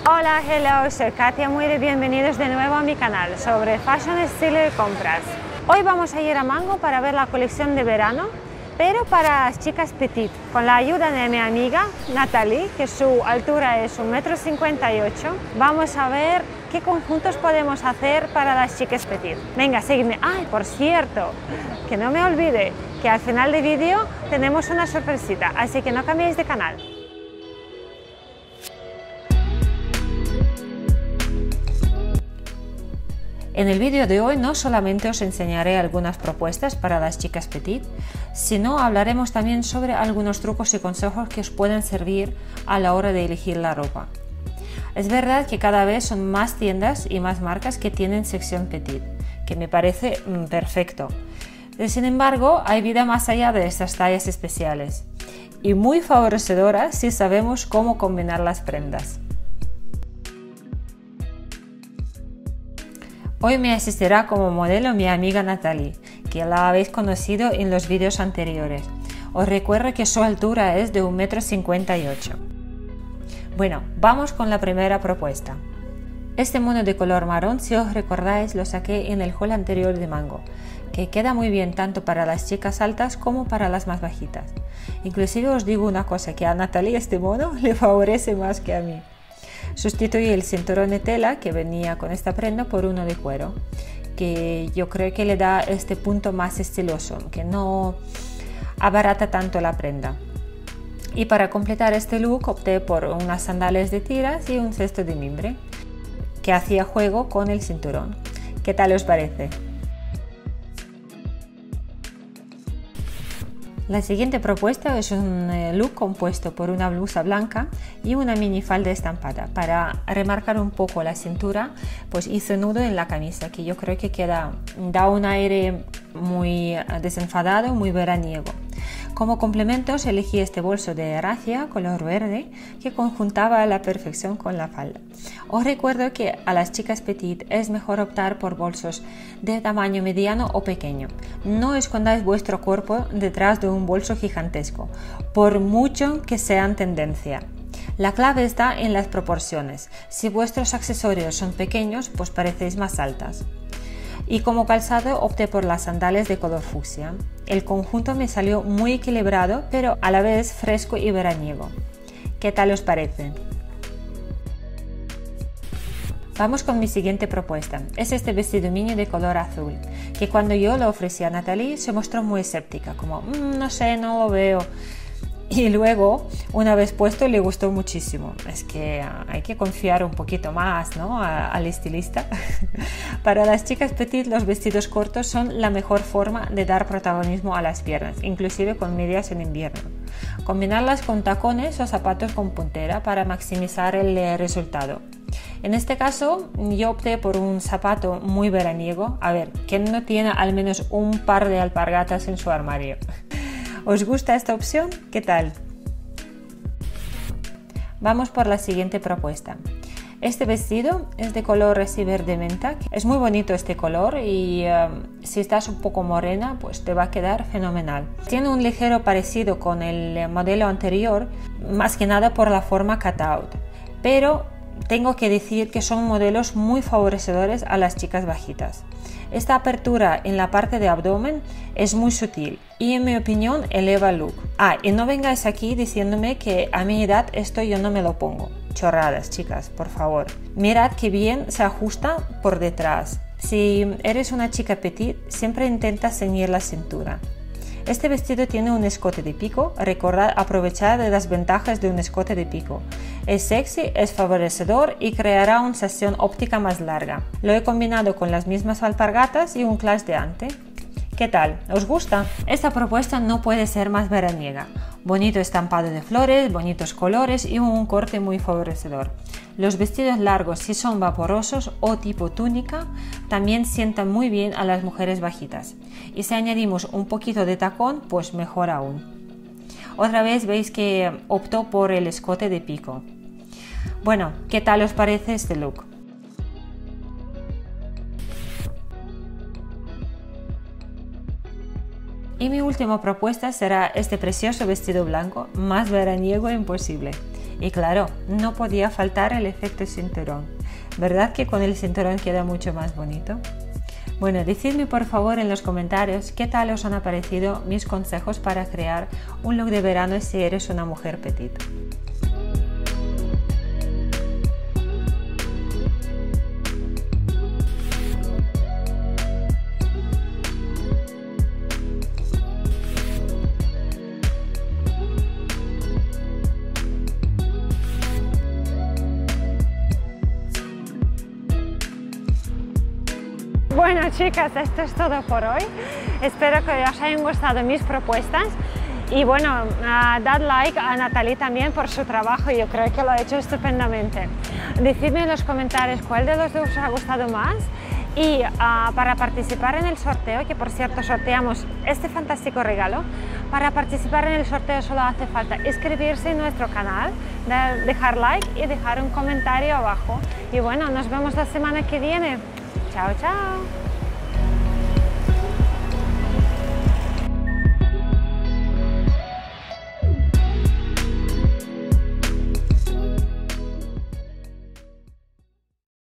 Hola, hello, soy Katia, muy bienvenidos de nuevo a mi canal sobre fashion, estilo y compras. Hoy vamos a ir a Mango para ver la colección de verano, pero para las chicas petit, con la ayuda de mi amiga Natalie, que su altura es 1,58 m. Vamos a ver qué conjuntos podemos hacer para las chicas petit. Venga, sígueme. Ay, por cierto, que no me olvide que al final del vídeo tenemos una sorpresita, así que no cambiéis de canal. En el vídeo de hoy no solamente os enseñaré algunas propuestas para las chicas petit, sino hablaremos también sobre algunos trucos y consejos que os pueden servir a la hora de elegir la ropa. Es verdad que cada vez son más tiendas y más marcas que tienen sección petit, que me parece perfecto. Sin embargo, hay vida más allá de estas tallas especiales y muy favorecedora si sabemos cómo combinar las prendas. Hoy me asistirá como modelo mi amiga Natalie, que la habéis conocido en los vídeos anteriores. Os recuerdo que su altura es de 1,58 m. Bueno, vamos con la primera propuesta. Este mono de color marrón, si os recordáis, lo saqué en el haul anterior de Mango, que queda muy bien tanto para las chicas altas como para las más bajitas. Inclusive os digo una cosa, que a Natalie este mono le favorece más que a mí. Sustituí el cinturón de tela que venía con esta prenda por uno de cuero, que yo creo que le da este punto más estiloso, que no abarata tanto la prenda. Y para completar este look opté por unas sandalias de tiras y un cesto de mimbre, que hacía juego con el cinturón. ¿Qué tal os parece? La siguiente propuesta es un look compuesto por una blusa blanca y una minifalda estampada. Para remarcar un poco la cintura, pues hice nudo en la camisa, que yo creo que da un aire muy desenfadado, muy veraniego. Como complementos elegí este bolso de racia color verde que conjuntaba a la perfección con la falda. Os recuerdo que a las chicas petit es mejor optar por bolsos de tamaño mediano o pequeño. No escondáis vuestro cuerpo detrás de un bolso gigantesco, por mucho que sean tendencia. La clave está en las proporciones. Si vuestros accesorios son pequeños, pues parecéis más altas. Y como calzado opté por las sandalias de color fucsia. El conjunto me salió muy equilibrado, pero a la vez fresco y veraniego. ¿Qué tal os parece? Vamos con mi siguiente propuesta. Es este vestido mini de color azul, que cuando yo lo ofrecí a Natalie se mostró muy escéptica, como no sé, no lo veo. Y luego, una vez puesto, le gustó muchísimo. Es que hay que confiar un poquito más, ¿no?, al estilista. Para las chicas petit, los vestidos cortos son la mejor forma de dar protagonismo a las piernas, inclusive con medias en invierno. Combinarlas con tacones o zapatos con puntera para maximizar el resultado. En este caso, yo opté por un zapato muy veraniego. A ver, ¿quién no tiene al menos un par de alpargatas en su armario? ¿Os gusta esta opción? ¿Qué tal? Vamos por la siguiente propuesta. Este vestido es de color así verde menta. Es muy bonito este color y si estás un poco morena, pues te va a quedar fenomenal. Tiene un ligero parecido con el modelo anterior, más que nada por la forma cutout, pero tengo que decir que son modelos muy favorecedores a las chicas bajitas. Esta apertura en la parte de abdomen es muy sutil y en mi opinión eleva el look. Y no vengáis aquí diciéndome que a mi edad esto yo no me lo pongo. Chorradas, chicas, por favor. Mirad que bien se ajusta por detrás. Si eres una chica petit, siempre intenta ceñir la cintura. Este vestido tiene un escote de pico. Recordad aprovechar de las ventajas de un escote de pico. Es sexy, es favorecedor y creará una sensación óptica más larga. Lo he combinado con las mismas alpargatas y un clutch de ante. ¿Qué tal? ¿Os gusta? Esta propuesta no puede ser más veraniega. Bonito estampado de flores, bonitos colores y un corte muy favorecedor. Los vestidos largos, si son vaporosos o tipo túnica, también sientan muy bien a las mujeres bajitas. Y si añadimos un poquito de tacón, pues mejor aún. Otra vez veis que optó por el escote de pico. Bueno, ¿qué tal os parece este look? Y mi última propuesta será este precioso vestido blanco, más veraniego imposible. Y claro, no podía faltar el efecto cinturón. ¿Verdad que con el cinturón queda mucho más bonito? Bueno, decidme por favor en los comentarios qué tal os han parecido mis consejos para crear un look de verano si eres una mujer petit. Bueno chicas, esto es todo por hoy. Espero que os hayan gustado mis propuestas y bueno, dad like a Natalie también por su trabajo, yo creo que lo ha hecho estupendamente. Decidme en los comentarios cuál de los dos os ha gustado más y para participar en el sorteo, que por cierto sorteamos este fantástico regalo, para participar en el sorteo solo hace falta inscribirse en nuestro canal, dejar like y dejar un comentario abajo. Y bueno, nos vemos la semana que viene. Chao, chao.